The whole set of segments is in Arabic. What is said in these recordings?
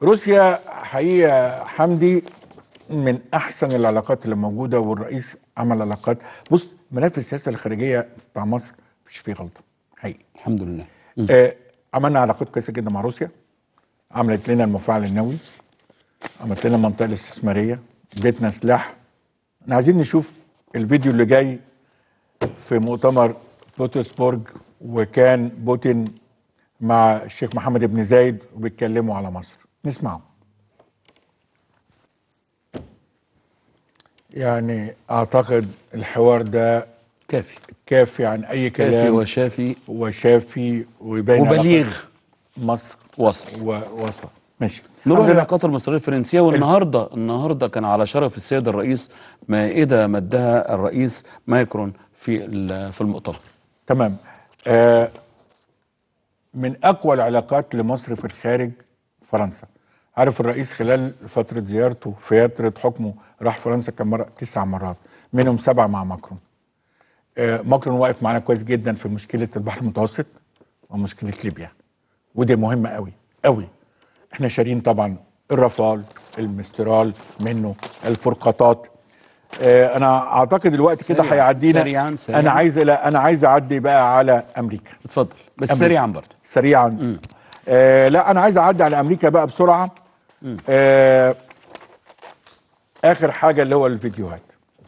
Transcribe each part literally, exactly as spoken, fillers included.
روسيا حقيقة حمدي من أحسن العلاقات اللي موجودة، والرئيس عمل علاقات. بص، ملف السياسة الخارجية بتاع مصر مفيش فيه غلطة حقيقي. الحمد لله. آه عملنا علاقات كويسة جدا مع روسيا، عملت لنا المفاعل النووي، عملت لنا المنطقة الاستثمارية، ادتنا سلاح. احنا عايزين نشوف الفيديو اللي جاي في مؤتمر بوتسبورج، وكان بوتين مع الشيخ محمد بن زايد وبيتكلموا على مصر. نسمعه. يعني اعتقد الحوار ده كافي كافي عن اي كلام، كافي وشافي وشافي ويبين وبليغ مصر وصل ووصل. ماشي، نروح للعلاقات المصريه الفرنسيه. والنهارده النهارده كان على شرف السيد الرئيس مائده مدها الرئيس ماكرون في في المؤتمر. تمام. آه من اقوى العلاقات لمصر في الخارج فرنسا. عارف الرئيس خلال فتره زيارته في فتره حكمه راح فرنسا كم مره؟ تسع مرات، منهم سبعه مع ماكرون. آه ماكرون واقف معانا كويس جدا في مشكله البحر المتوسط ومشكله ليبيا، ودي مهمه قوي قوي. احنا شارين طبعا الرافال، المسترال منه، الفرقاطات. آه انا اعتقد الوقت كده هيعدينا. سريعا سريعا انا عايز لا انا عايز اعدي بقى على امريكا. اتفضل بس أمريكا. سريعا برضه سريعا. آه لا انا عايز اعدي على امريكا بقى بسرعه. آه اخر حاجه اللي هو الفيديوهات.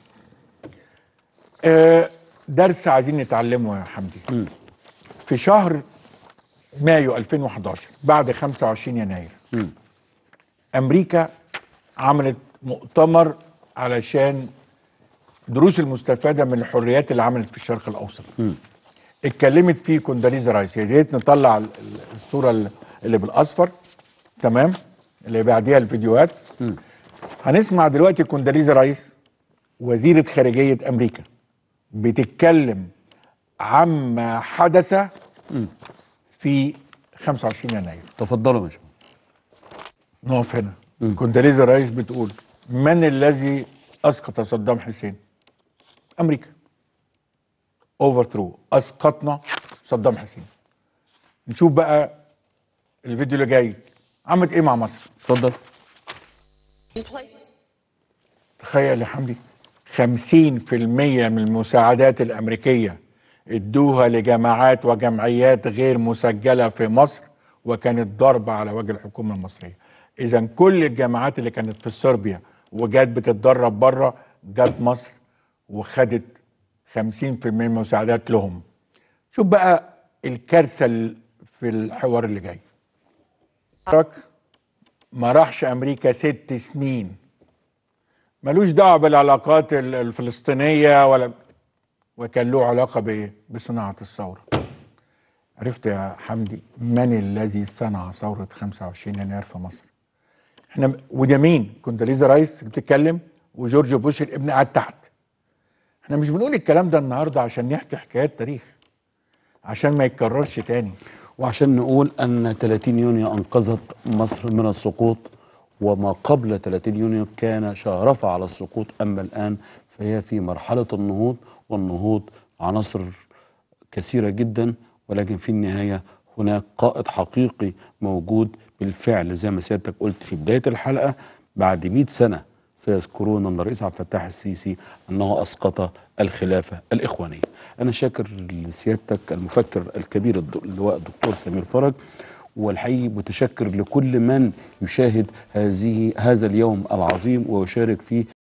آه درس عايزين نتعلمه يا حمدي. م. في شهر مايو ألفين وحداشر بعد خمسة وعشرين يناير م. امريكا عملت مؤتمر علشان دروس المستفاده من الحريات اللي عملت في الشرق الاوسط. م. اتكلمت فيه كونداليزا رايس. يا ريت نطلع الصوره اللي بالاصفر، تمام، اللي بعديها الفيديوهات. م. هنسمع دلوقتي كونداليزا رايس وزيره خارجيه امريكا بتتكلم عما حدث م. في خمسة وعشرين يناير. تفضلوا يا باشا. نقف هنا. كونداليزا رايس بتقول: من الذي اسقط صدام حسين؟ امريكا. اوفر ثرو، اسقطنا صدام حسين. نشوف بقى الفيديو اللي جاي عملت ايه مع مصر. اتفضل. تخيل يا حمدي، خمسين في المية من المساعدات الامريكيه ادوها لجماعات وجمعيات غير مسجله في مصر، وكانت ضربه على وجه الحكومه المصريه. اذا كل الجماعات اللي كانت في صربيا وجات بتتدرب بره جت مصر وخدت خمسين في المية من المساعدات لهم. شوف بقى الكارثه في الحوار اللي جاي. ما راحش امريكا ست سنين، ملوش دعوه بالعلاقات الفلسطينيه ولا، وكان له علاقه بايه؟ بصناعه الثوره. عرفت يا حمدي من الذي صنع ثوره خمسة وعشرين يناير في مصر؟ احنا وده مين؟ كونداليزا رايس بتتكلم وجورج بوش الابن قاعد تحت. احنا مش بنقول الكلام ده النهارده عشان نحكي حكايات تاريخ، عشان ما يتكررش تاني، وعشان نقول ان ثلاثين يونيو انقذت مصر من السقوط، وما قبل ثلاثين يونيو كان شارف على السقوط. اما الان فهي في مرحله النهوض، والنهوض عناصر كثيره جدا، ولكن في النهايه هناك قائد حقيقي موجود بالفعل. زي ما سيادتك قلت في بدايه الحلقه، بعد مئة سنه سيذكرون ان الرئيس عبد الفتاح السيسي انه اسقط الخلافه الاخوانيه. انا شاكر لسيادتك المفكر الكبير اللواء الدكتور سمير فرج، والحقيقي متشكر لكل من يشاهد هذه هذا اليوم العظيم ويشارك فيه.